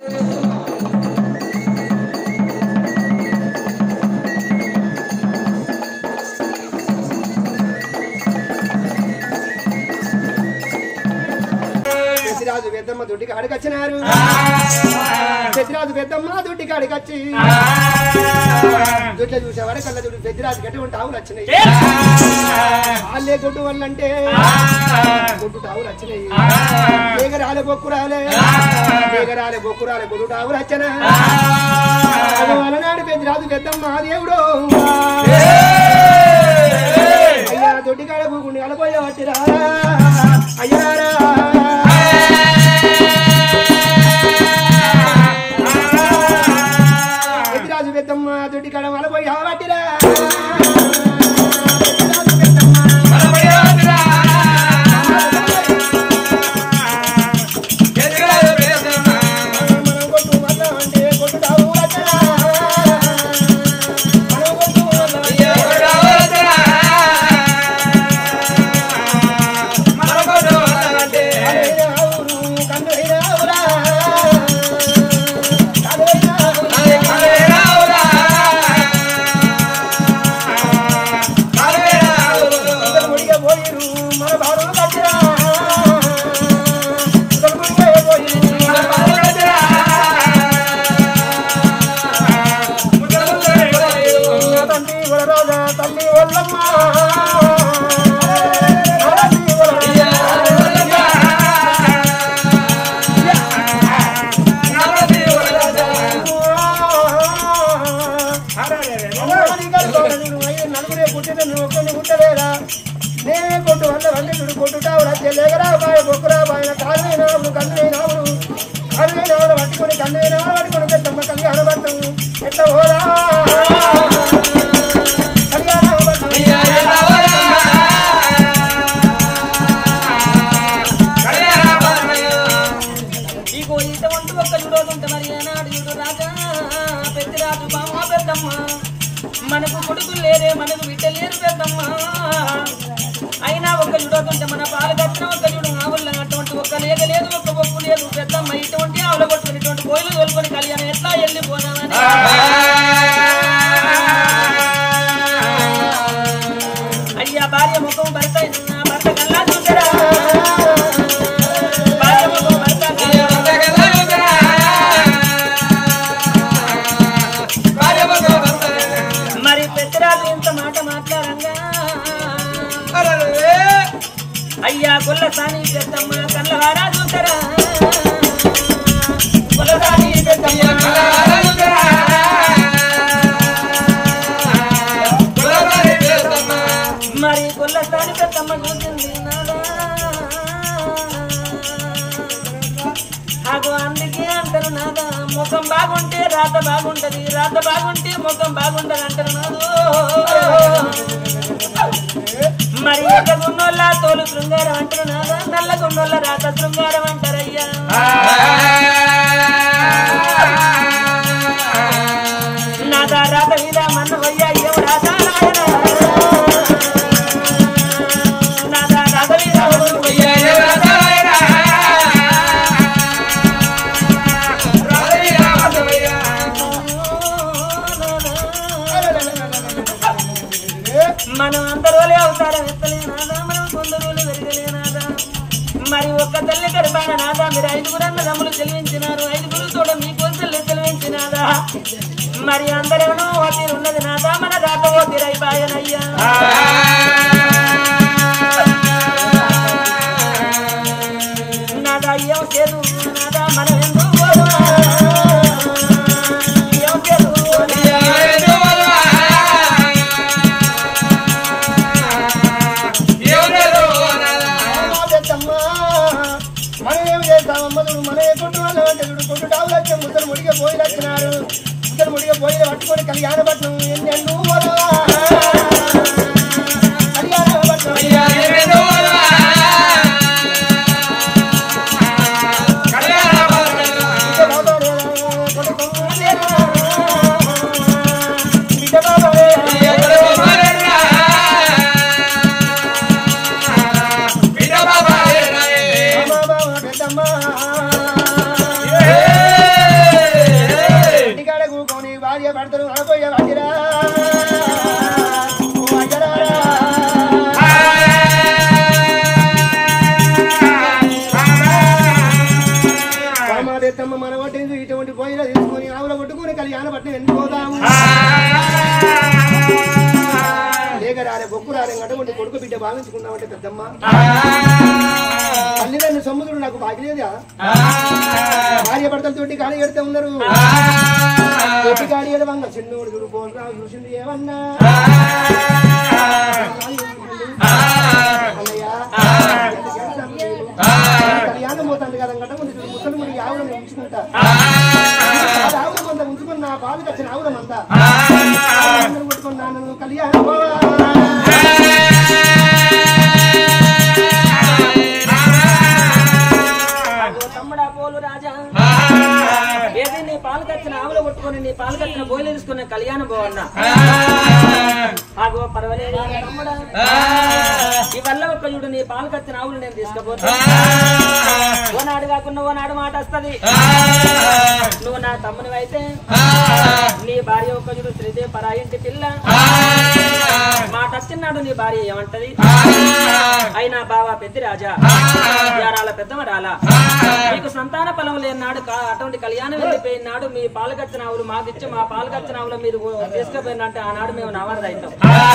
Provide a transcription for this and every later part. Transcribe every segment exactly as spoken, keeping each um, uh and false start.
పెద్దరాజు పెద్దమ్మ దుడ్డికి అడగచ్చినారు. పెద్దరాజు పెద్దమ్మ దుడ్డికి అడగచ్చి దుడ్ల చూసేవాడు కళ్ళ దుడ్డు పెద్దరాజు ఎటువంటి ఆవులు వచ్చినాయి. వాళ్ళే గొడ్డు వాళ్ళంటే గొడ్డు ఆవులు వచ్చినాయి. ఏగరాలే బొక్కు రాలే ఏగరాలే బొక్కు రాలే గొడ్డు ఆవులు వచ్చనా. అలనాడు పెద్దరాజు పెద్దమ్మ దేవుడు అయ్యా దొడ్డి కాడ పూకుండి అలపోయే పట్టిరా అయ్యారా. పెద్దరాజు పెద్దమ్మ దొడ్డి కాడ అలపోయి పట్టిరా. నలుగురే పుట్టిన నువ్వు ఒక్కరిని పుట్టలేదా. నేనే కొట్టు వల్ల వండుడు కొట్టుటావురా చెల్లెగరా బాయ బొక్కురా బాయన కాళ్ళైనావుడు కన్నులైనావుడు కన్నులైనావుడు పట్టుకొని కన్నులైనావుడు పట్టుకొని పెద్దమ్మ కళ్యాణ పట్టం ఎట్లా పోరా కళ్యాణ పట్టం ఇగో ఈత వంట ఒక్క చూడోదుంటే మరి ఏనాడు చూడు రాజా పెద్దరాజు బామ్మ పెద్దమ్మ మనకు కొడుకులు లేరే మనకు బిడ్డలేరు పెద్దమ్మ. అయినా ఒక చూడకుంటే మన పాలు కట్టిన ఒక చూడు ఆవుల అటువంటి ఒక్క లేక లేదు ఒక్క ఒప్పు లేదు పెద్దమ్మ. ఇటువంటి ఆవుల కొట్టుకుని ఇటువంటి కోయిలు తోలుకొని కళ్యాణం ఎట్లా వెళ్ళిపోదామని అయ్యా భార్య ముఖం భర్త భర్త కల్లా చూసారా. భార్య ముఖం భర్త మరి పెద్దరాజు ఇంత మాట మాట్లాడంగా అయ్యా గొల్ల సాని పెద్దమ్మ కళ్ళవారా చూసారా. గొల్ల సాని పెద్దమ్మ మరి గొల్ల సాని పెద్దమ్మ చూసింది నాదా. అగో అందుకే అంటారు నాదా ముఖం బాగుంటే రాత బాగుంటది రాత బాగుంటే ముఖం బాగుంటది అంటారు నాదు. మరి ఎక్కడున్నోళ్ళ తోలు శృంగారం అంటారు నాదా నల్లగున్నోళ్ళ రాత శృంగారం అంటారయ్యా. నాదా రాత మీద మన్నవయ్యా ఏం రాత నాయన నాదా రాత మీద మనం అందరోలే అవుతారా ఎత్తలేనాదా మనం కొందరోలు పెరగలేనాదా. మరి ఒక్క తల్లి గర్భాన నాదా మీరు ఐదుగురు అన్నదమ్ములు చెల్లించినారు ఐదుగురు తోడ మీకోసం చెల్లించినాదా. మరి అందరేమో ఓటీరు ఉన్నది నాదా మన రాత ఓటీరైపాయనయ్యా. నాదా ఏం చేదు నాదా మనం ఎందుకు ఏం చేదు మనం ఏం చేస్తామమ్మ చూడు మన కొట్టు వాళ్ళ అంటే చూడు కొట్టు టావులు వచ్చే ముద్దలు ముడిగా పోయి వచ్చినారు. ముద్దలు ముడిగా పోయి పట్టుకొని కళ్యాణ పట్నం ఎన్ని కళ్యాణ పట్నం Yeah. కళ్యాణ పట్నం ఎందుకు పోదాము లేక రాలే బొక్కు రాలే అటువంటి కొడుకు బిడ్డ భావించుకున్నామంటే పెద్దమ్మ తల్లిదండ్రులు సముద్రుడు నాకు బాగిలేదా భార్య భర్తలతోటి గాలి ఎడితే ఉన్నారు తోటి గాలి ఎడవంగా చిన్నోడు చూడు పోలరావు చూసింది ఏమన్నా అన్నయ్య కళ్యాణం పోతాంది కదా గంట ముందు ముసలి ముడి ఆవులను ఉంచుకుంటా ఆవుల మంద ఉంచుకుని నా పాలు వచ్చిన ఆవుల మంద కొట్టుకున్నాను కళ్యాణం తమ్ముడా పోలు రాజా ఏది నీ పాలు కచ్చిన ఆవులు కొట్టుకొని నీ పాలు కచ్చిన బోయిలు తీసుకుని కళ్యాణం పోవన్నా ఆగో పర్వాలేదు తమ్ముడా ఈ వల్ల ఒక్క చూడు నీ పాలు కచ్చిన ఆవులు నేను తీసుకుపోతా ఓనాడు కాకుండా ఓనాడు మాట వస్తుంది నువ్వు నా తమ్ముని అయితే నీ భార్య ఒక్క చూడు శ్రీదేవి పరాయింటి పిల్ల మాట వచ్చినాడు నీ భార్య ఏమంటది అయినా బావా పెద్ద రాజా యారాల పెద్దమ రాలా మీకు సంతాన ఫలం లేనాడు అటువంటి కళ్యాణం వెళ్ళిపోయినాడు మీ పాలు కచ్చిన ఆవులు మాకు ఇచ్చి మా పాలు కచ్చిన ఆవులు మీరు తీసుకుపోయినంటే ఆనాడు మేము నవరద అవుతాం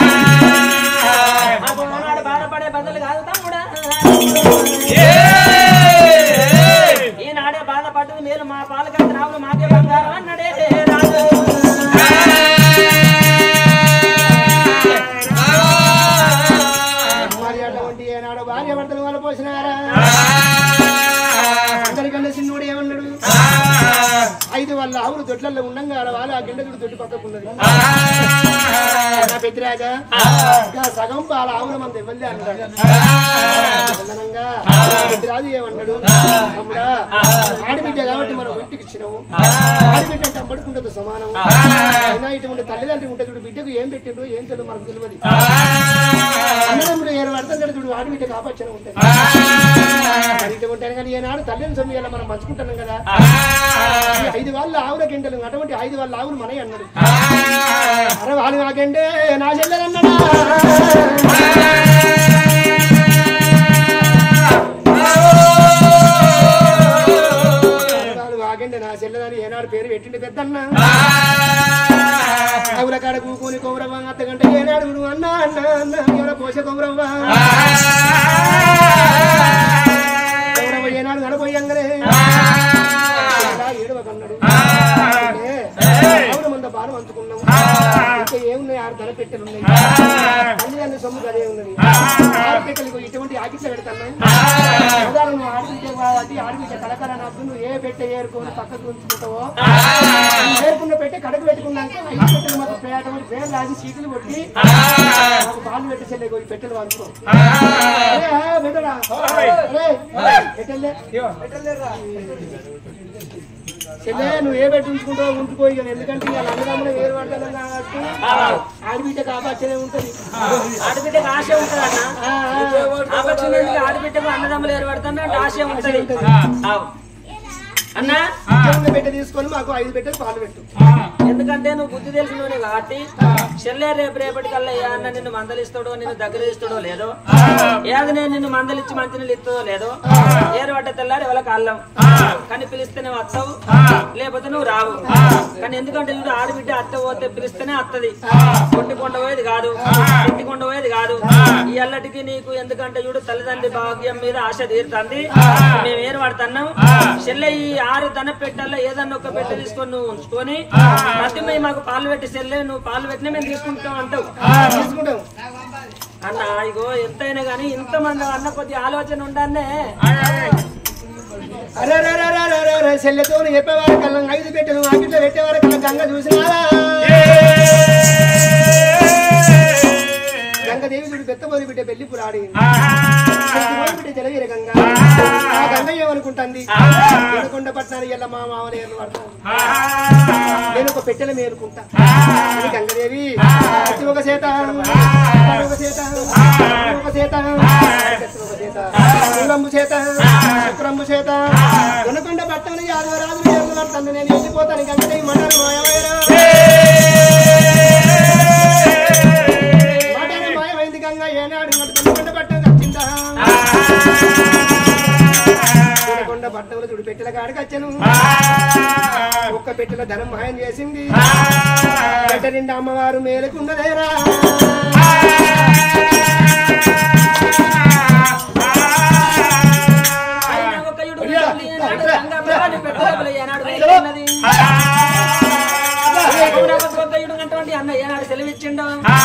ఆనాడు బాధపడే బదులు కాదు తమ్ముడా ఈనాడే బాధపడ్డది మీరు మా పాలు కచ్చిన ఆవులు మాకే బంగారం అన్నాడే రాజు మరి అటువంటి ఏనాడు భార్య భర్తలు వాళ్ళు పోసినారా అందరికన్నా చిన్నోడు ఏమన్నాడు ఐదు వాళ్ళ ఆవులు దొడ్లలో ఉండంగా వాళ్ళు ఆ గిండ దొడ్డి పక్కకున్నది నా పెద్దరాజా సగం వాళ్ళ ఆవుల మంది ఇవ్వలే అన్నాడు పెద్దరాజు ఏమన్నాడు తమ్ముడా ఆడబిడ్డ కాబట్టి మనం ఇంటికి ఇచ్చినాము ఆడబిడ్డ అంటే అమ్మడుకుంటుంది సమానం అయినా ఇటువంటి తల్లిదండ్రులు ఉంటే చూడు బిడ్డకు ఏం పెట్టిండ్రు ఏం తెలియదు మనకు తెలియదు అన్నదమ్ముడు ఏడు పడుతుంది చూడు ఆడబిడ్డ కాపచ్చని ఉంటుంది ఇటువంటి కానీ ఏనాడు తల్లిని సొమ్మియాల మనం పంచుకుంటున్నాం కదా ఐదు వాళ్ళ ఆవుల గింటలు అటువంటి ఐదు వాళ్ళ ఆవులు మనవి అన్నాడు అరే వాళ్ళు నాకంటే నా చెల్లెలన్నాడా వాళ్ళు ఆగండి నా చెల్లెదని ఏనాడు పేరు పెట్టిండి పెద్దన్న ఆవుల కాడ కూకొని కొమరవ్వ అత్తగంట ఏనాడు అన్నా అన్న అన్న ఎవరో పోసే కొమరవ్వ కొమరవ్వ ఏనాడు నడపోయంగానే ఏడవకన్నాడు ఆవుల మంద బాణం అందుకున్నాం ఇంకా ఏమున్నాయి ఆరు ధర పెట్టెలు ఉన్నాయి తల్లిదండ్రుల సొమ్ము అదే ఉన్నది ఆరు పెట్టెలు ఇటువంటి ఆకిట్ల పెడతాను ఉదాహరణ ఆడబిడ్డ ఆడబిడ్డ కలకల నాకు నువ్వు ఏ పెట్టె ఏరుకొని పక్కకు ఉంచుకుంటావో ఏరుకున్న పెట్టె కడకు పెట్టుకున్నాక ఐదు పెట్టెలు మాకు అటువంటి పేరు రాసి సీట్లు కొట్టి మాకు బాలు పెట్టి చెల్లె పోయి పెట్టెలు వంచుకో పెట్టరా పెట్టలే చెల్లె నువ్వు ఏ పెట్టి ఉంచుకుంటావో ఉంచుకోయి కానీ ఎందుకంటే ఇవాళ అన్నదమ్ములు వేరు పడతాను కాబట్టి ఆడబిడ్డ కాపాచనే ఉంటది ఆడబిడ్డకు ఆశ ఉంటది అన్న ఆపచ్చినందుకు ఆడబిడ్డకు అన్నదమ్ములు వేరు పడతాను అంటే ఆశ ఉంటది అన్నా పెట్టె తీసుకొని మాకు ఐదు పెట్టెలు పాలు పెట్టు ఎందుకంటే నువ్వు బుద్ధి తెలిసినోనే కాబట్టి చెల్లె రేపు రేపటి కల్లా ఏ అన్న నిన్ను మందలిస్తాడో నిన్ను దగ్గర ఇస్తాడో లేదో ఏది నేను నిన్ను మందలిచ్చి మంచి నీళ్ళు ఇస్తుందో లేదో ఏరు పడ్డ తెల్లారి ఎవరికి అల్లం కానీ పిలిస్తేనే వస్తావు లేకపోతే నువ్వు రావు కానీ ఎందుకంటే చూడు ఆడబిడ్డ అత్త పోతే పిలిస్తేనే అత్తది కొట్టికొండ పోయేది కాదు కొట్టికొండ పోయేది కాదు ఈ అల్లటికి నీకు ఎందుకంటే చూడు తల్లిదండ్రి భాగ్యం మీద ఆశ తీరుతుంది మేము ఏరు పడుతున్నాం చెల్లె ఈ ఆరు దన పెట్టాలో ఏదన్నా ఒక పెట్టె తీసుకొని నువ్వు ఉంచుకొని ప్రతి మాకు పాలు పెట్టి చెల్లె నువ్వు పాలు పెట్టినా మేము తీసుకుంటాం అంటావు తీసుకుంటాం అన్న ఇగో ఎంతైనా గానీ ఇంతమంది అన్న కొద్ది ఆలోచన ఉండానే అరే అరే చెల్లెతో చెప్పేవారు కల్లా ఐదు పెట్టెలు ఆకిట్లో పెట్టేవారు కల్లా గంగ చూసినారా గంగదేవి చూడు పెద్దమోది బిడ్డ పెళ్లి పురాడి బిడ్డ జలవీర గంగ ఆ గంగ ఏమనుకుంటుంది ఏనుకొండ పట్నానికి వెళ్ళ మా మామని ఏర్లు పడతాను నేను ఒక పెట్టెల మేలుకుంటా అని గంగదేవి ప్రతి ఒక చేత ఒక చేత ఒక చేత ఒక చేత శూలంబు చేత శుక్రంబు చేత ఏనుకొండ పట్టాను యాదవరాజు ఏర్లు పడతాను నేను వెళ్ళిపోతాను గంగదేవి మండలి మాయమైనా ఏనాడు కొండ పట్టం కచ్చిందా కొండ ఉన్న పట్టణంలో చూడు పెట్టెల కాడికి వచ్చాను ఒక్క పెట్టెల ధనం మాయం చేసింది పెట్టె నిండా అమ్మవారు మేలుకున్నదేరా అన్న ఏనాడు సెలవిచ్చిండు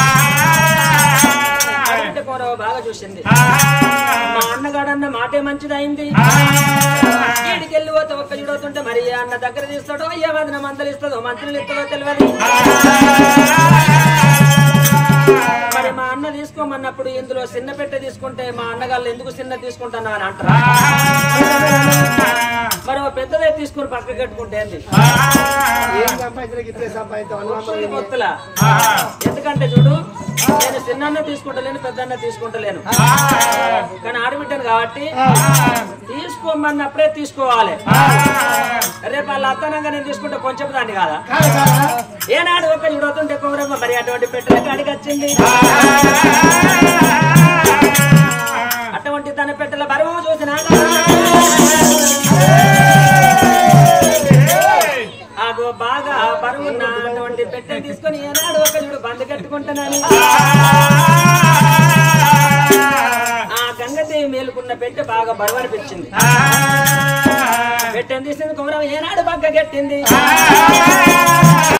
బాగా చూసింది మా అన్నగాడన్న మాటే మంచిదైంది వీడికెళ్ళి పోతే ఒక్క చూడవుతుంటే మరి అన్న దగ్గర తీస్తాడో ఏ వదిన మందలు ఇస్తుందో మంత్రులు ఇస్తుందో తెలియదు మరి మా అన్న తీసుకోమన్నప్పుడు ఇందులో చిన్న పెట్టె తీసుకుంటే మా అన్నగాళ్ళు ఎందుకు చిన్న తీసుకుంటున్నా అని అంటారు మరి పెద్దదే తీసుకుని పక్క కట్టుకుంటే పొత్తులా ఎందుకంటే చూడు నేను చిన్న తీసుకుంటలేను పెద్ద తీసుకుంటలేను కానీ ఆడబిడ్డాను కాబట్టి తీసుకోమన్నప్పుడే తీసుకోవాలి రేపు వాళ్ళ అత్తనంగా నేను తీసుకుంటే కొంచెం దాన్ని కాదా ఏనాడు ఒక చూడవుతుంటే కుమరమ్మ మరి అటువంటి పెట్టెల కాడికి వచ్చింది అటువంటి తన పెట్టెల బరువు చూసిన ఆగో బాగా బరువున్న అటువంటి పెట్టెలు తీసుకొని ఏనాడు ఒక చూడు బంద్ కట్టుకుంటున్నాను ఆ గంగదేవి మేలుకున్న పెట్టె బాగా బరువు అనిపించింది పెట్టెని తీసింది కుమరమ్మ ఏనాడు బగ్గ కట్టింది